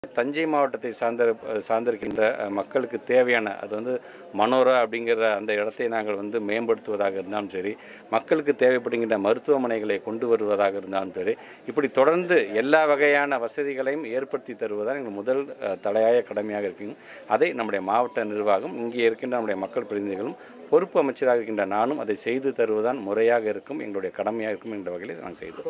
தஞ்சை மாவட்டத்தை சார்ந்திருக்கின்ற மக்களுக்கு தேவையான அது வந்து மனோரா அப்படிங்கிற அந்த இடத்தை நாங்கள் மேம்படுத்துவதாக இருந்தாலும் சரி, மக்களுக்கு தேவைப்படுகின்ற மருத்துவமனைகளை கொண்டு வருவதாக இருந்தாலும் சரி, இப்படி தொடர்ந்து எல்லா வகையான வசதிகளையும் ஏற்படுத்தி தருவதுதான் எங்கள் முதல் தலையாய கடமையாக இருக்குங்க. அதை நம்முடைய மாவட்ட நிர்வாகம், இங்கே இருக்கின்ற நம்முடைய மக்கள் பிரதிநிதிகளும், பொறுப்பு அமைச்சராக இருக்கின்ற நானும் அதை செய்து தருவதுதான் முறையாக இருக்கும், எங்களுடைய கடமையாக இருக்கும் என்ற வகையில் நாங்கள் செய்தோம்.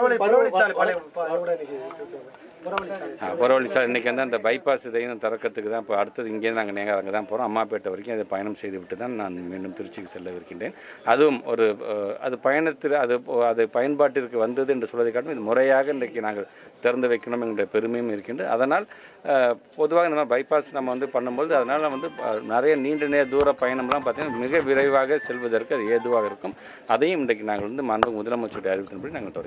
புறவழி சாலை இன்னைக்கு அந்த பைபாஸ் இதையும் திறக்கிறதுக்கு தான் இப்போ அடுத்தது இங்கேருந்து நாங்கள் நேராக அங்கே தான் போகிறோம். அம்மாப்பேட்டை வரைக்கும் அதை பயணம் செய்துவிட்டு தான் நான் மீண்டும் திருச்சிக்கு செல்லவிருக்கின்றேன். அதுவும் அது பயணத்தில் அது பயன்பாட்டிற்கு வந்தது என்று சொல்வதை காட்டும் இது முறையாக இன்றைக்கு நாங்கள் திறந்து வைக்கணும் என்ற பெருமையும் இருக்கின்றது. அதனால் பொதுவாக இந்த பைபாஸ் நம்ம பண்ணும்போது அதனால் நிறைய நீண்ட தூர பயணம்லாம் பார்த்தீங்கன்னா மிக விரைவாக செல்வதற்கு அது ஏதுவாக இருக்கும். அதையும் இன்றைக்கு நாங்கள் மாண்பு முதலமைச்சருடைய அறிவித்தின்படி நாங்கள்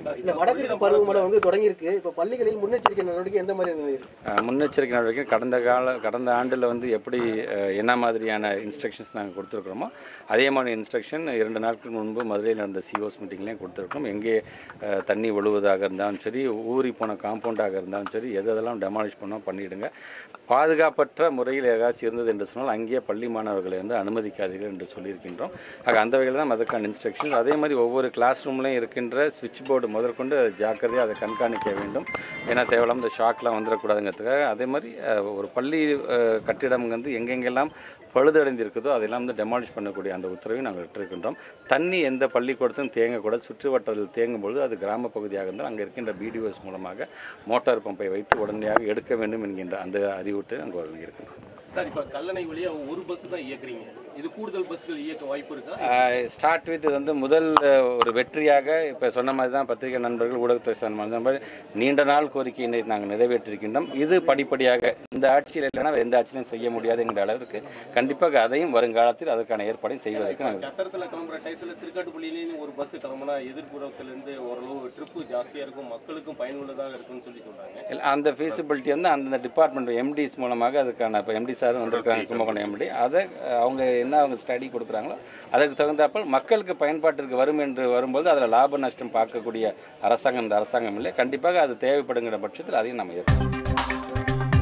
தொடங்கியிருக்கு. இப்போ பள்ளிகளில் முன்னெச்சரிக்கை நடவடிக்கை எந்த மாதிரி முன்னெச்சரிக்கை நடவடிக்கை கடந்த ஆண்டில் எப்படி என்ன மாதிரியான இன்ஸ்ட்ரக்ஷன்ஸ் நாங்கள் கொடுத்துருக்குறோமோ அதே மாதிரி இன்ஸ்ட்ரக்ஷன் 2 நாட்கள் முன்பு மதுரையில் நடந்த சிஓஸ் மீட்டிங்லேயும் கொடுத்துருக்கோம். எங்கே தண்ணி ஒழுவதாக இருந்தாலும் சரி, ஊறி போன காம்பவுண்டாக இருந்தாலும் சரி, எதெல்லாம் டெமாலிஷ் பண்ணோம் பண்ணிவிடுங்க. பாதுகாப்பற்ற முறையில் ஏதாச்சும் இருந்தது என்று சொன்னால் அங்கேயே பள்ளி மாணவர்களை அனுமதிக்காதீர்கள் என்று சொல்லியிருக்கின்றோம். அந்த வகையில் தான் அதுக்கான இன்ஸ்ட்ரக்ஷன்ஸ். அதே மாதிரி ஒவ்வொரு கிளாஸ் ரூம்லையும் இருக்கின்ற சுவிட்ச் போர்டு முதற்கொண்டு ஜாக்கிரதையாக அதை கண்காணிக்க வேண்டும். ஏன்னா தேவையில்லாமல் இந்த ஷாக்லாம் வந்துடக்கூடாதுங்கிறதுக்காக. அதே மாதிரி ஒரு பள்ளி கட்டிடம் எங்கெங்கெல்லாம் பழுதடைந்து இருக்குதோ அதெல்லாம் டெமாலிஷ் பண்ணக்கூடிய அந்த உத்தரவை நாங்கள் விட்டிருக்கின்றோம். தண்ணி எந்த பள்ளிக்கூடத்தும் தேங்கக்கூடாது. சுற்று வட்டாரத்தில் தேங்கும் பொழுது அது கிராம பகுதியாக இருந்தால் அங்கே இருக்கின்ற பிடிஓஸ் மூலமாக மோட்டார் பம்பை வைத்து உடனடியாக எடுக்க வேண்டும் என்கின்ற அந்த அறிவுறுத்தலை நாங்கள் வழங்கியிருக்கின்றோம். சார், இப்போ கல்லணை வழியா ஒரு பஸ் தான் இயக்குறீங்க, இது கூடுதல் பஸ்கள் இயக்க வாய்ப்பு இருக்கா? ஸ்டார்ட் வித் முதல் ஒரு வெற்றியாக இப்போ சொன்ன மாதிரி தான் பத்திரிகை நண்பர்கள், ஊடகத்துறை சார்ந்த நீண்ட நாள் கோரிக்கையினை நாங்கள் நிறைவேற்றிருக்கின்றோம். இது படிப்படியாக இந்த ஆட்சியில் இல்லைன்னா எந்த ஆட்சியிலும் செய்ய முடியாது என்கிற அளவிற்கு கண்டிப்பாக அதையும் வருங்காலத்தில் அதற்கான ஏற்பாடை செய்வதற்கு நாங்கள் சத்திரத்தில் கிளம்புற டயத்தில் திருக்காட்டுப்பள்ளியிலேயும் ஒரு பஸ் கிளம்புனா எதிர்ப்புறத்திலிருந்து ஓரளவு ட்ரிப்பு ஜாஸ்தியாக இருக்கும், மக்களுக்கும் பயனுள்ளதாக இருக்கும்னு சொல்லி சொல்கிறாங்க. அந்த ஃபீஸிபிலிட்டி அந்த டிபார்ட்மெண்ட் எம்டிஸ் மூலமாக அதுக்கான இப்போ எம்டி சார் வந்திருக்காங்க, கும்பகோணம் எம்டி, அதை அவங்க ஸ்டடி கொடுக்குறாங்களோ அதற்கு தகுந்தாப்பல் மக்களுக்கு பயன்பாட்டிற்கு வரும் என்று வரும்போது அதில் லாப நஷ்டம் பார்க்கக்கூடிய அரசாங்கம் இந்த அரசாங்கம் இல்லை. கண்டிப்பாக அது தேவைப்படுங்கிற பட்சத்தில் அதையும் நம்ம ஏற்படுத்தும்.